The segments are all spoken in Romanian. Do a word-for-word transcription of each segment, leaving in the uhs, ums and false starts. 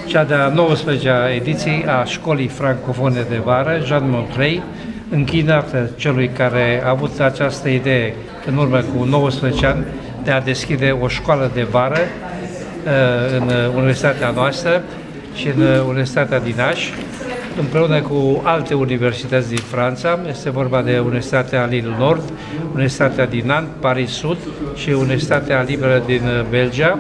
Cea de-a nouăsprezecea ediție a Școlii Francofone de Vară, Jean Montreuil, închinată celui care a avut această idee în urmă cu nouăsprezece ani de a deschide o școală de vară în universitatea noastră și în Universitatea din Iași, împreună cu alte universități din Franța. Este vorba de Universitatea Lille Nord, Universitatea din Nantes, Paris Sud și Universitatea Liberă din Belgia.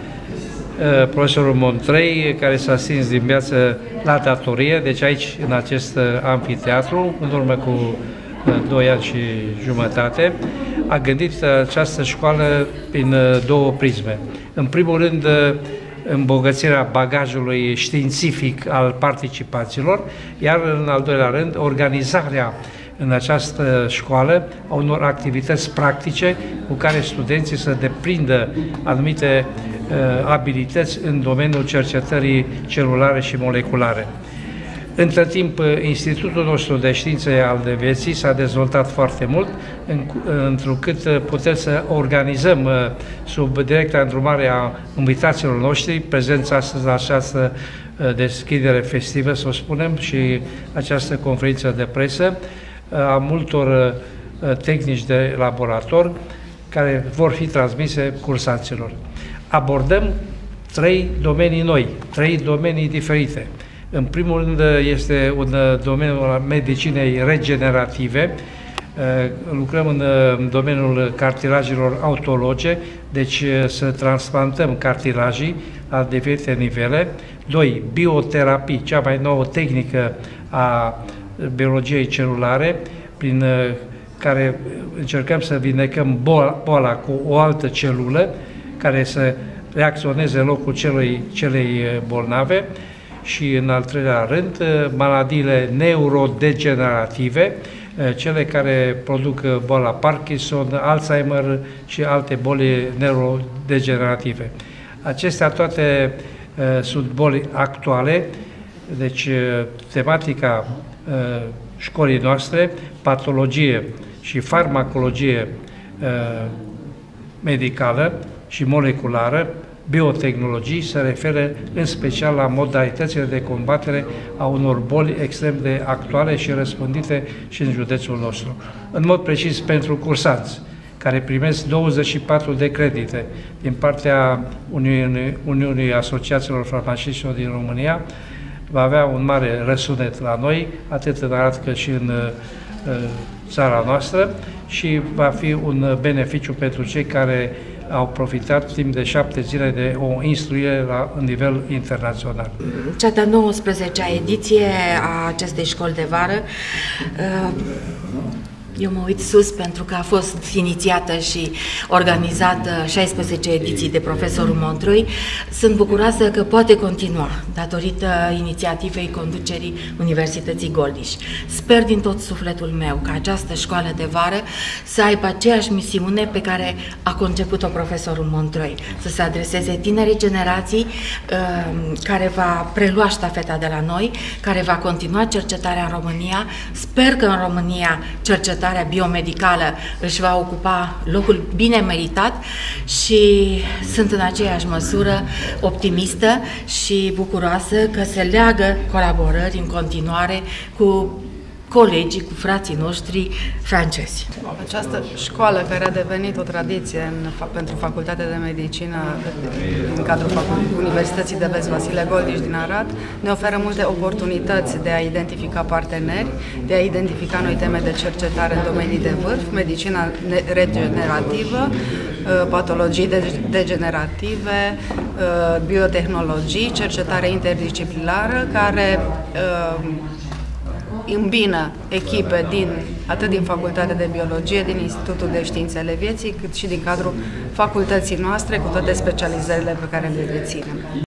Profesorul Montreuil, care s-a stins din viață la datorie, deci aici, în acest amfiteatru, în urmă cu doi ani și jumătate, a gândit această școală prin două prisme. În primul rând, îmbogățirea bagajului științific al participanților, iar în al doilea rând, organizarea în această școală a unor activități practice cu care studenții să deprindă anumite uh, abilități în domeniul cercetării celulare și moleculare. Între timp, Institutul nostru de Științe ale Vieții s-a dezvoltat foarte mult, întrucât putem să organizăm sub directa îndrumare a invitaților noștri prezența astăzi la această deschidere festivă, să o spunem, și această conferință de presă a multor tehnici de laborator care vor fi transmise cursanților. Abordăm trei domenii noi, trei domenii diferite. În primul rând este un domeniu al medicinei regenerative. Lucrăm în domeniul cartilajelor autologe, deci să transplantăm cartilajii la diferite nivele. Doi, bioterapii, cea mai nouă tehnică a biologiei celulare, prin care încercăm să vindecăm boala, boala cu o altă celulă care să reacționeze în locul celui, celei bolnave. Și în al treilea rând, maladiile neurodegenerative, cele care produc boala Parkinson, Alzheimer și alte boli neurodegenerative. Acestea toate uh, sunt boli actuale, deci uh, tematica uh, școlii noastre, patologie și farmacologie uh, medicală și moleculară, biotehnologii, se referă în special la modalitățile de combatere a unor boli extrem de actuale și răspândite și în județul nostru. În mod precis pentru cursanți, care primesc douăzeci și patru de credite din partea Uniunii, Uniunii Asociațiilor Farmaciștilor din România, va avea un mare răsunet la noi, atât în Arad cât și în uh, țara noastră, și va fi un beneficiu pentru cei care au profitat timp de șapte zile de o instruire la un nivel internațional. Cea de-a nouăsprezecea ediție a acestei școli de vară, eu mă uit sus pentru că a fost inițiată și organizată șaisprezece ediții de profesorul Montreuil. Sunt bucuroasă că poate continua datorită inițiativei conducerii Universității Goldiș. Sper din tot sufletul meu că această școală de vară să aibă aceeași misiune pe care a conceput-o profesorul Montreuil, să se adreseze tinerii generații care va prelua ștafeta de la noi, care va continua cercetarea în România. Sper că în România cercetarea biomedicală își va ocupa locul bine meritat și sunt în aceeași măsură optimistă și bucuroasă că se leagă colaborări în continuare cu colegii, cu frații noștri francezi. Această școală, care a devenit o tradiție în, pentru Facultatea de Medicină în cadrul Universității de Vest Vasile Goldiș din Arad, ne oferă multe oportunități de a identifica parteneri, de a identifica noi teme de cercetare în domenii de vârf, medicina regenerativă, patologii degenerative, biotehnologii, cercetare interdisciplinară, care îmbină echipe din, atât din Facultatea de Biologie, din Institutul de Științe ale Vieții, cât și din cadrul facultății noastre, cu toate specializările pe care le deținem.